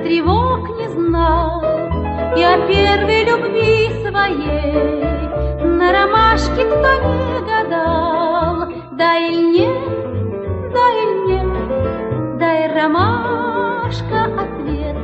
тревог не знал и о первой любви своей на ромашке кто не гадал. Да или нет, да или нет, дай ромашка ответ.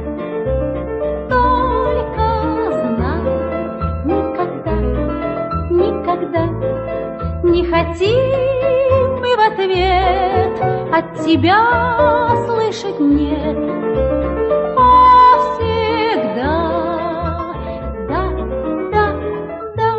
Только знай, никогда, никогда не хотим мы в ответ от тебя слышать нет. А всегда да, да, да.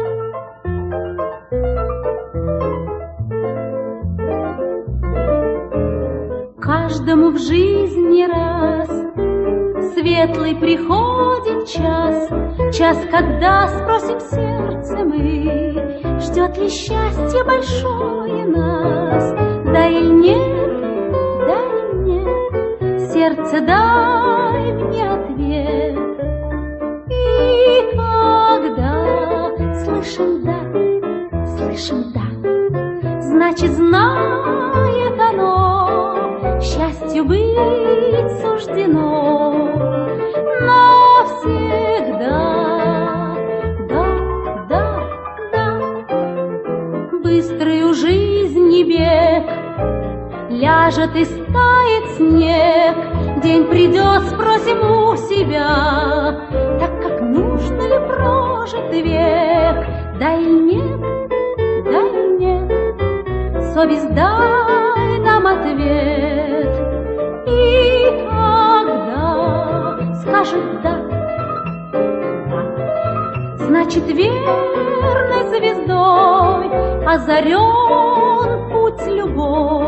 Каждому в жизни раз светлый приходит час, час, когда спросим сердце мы, ждет ли счастье большое нас. Да или нет, да или нет, сердце, дай мне ответ. И когда слышим да, значит знает оно, счастью быть суждено навсегда. Да, да, да. Быстрый у жизни бег, ляжет и стает снег. День придет, спросим у себя, так как нужно ли прожит век. Да или нет, да или нет, совесть дай нам ответ. И когда скажет да, значит верной звездой озарен путь любовь.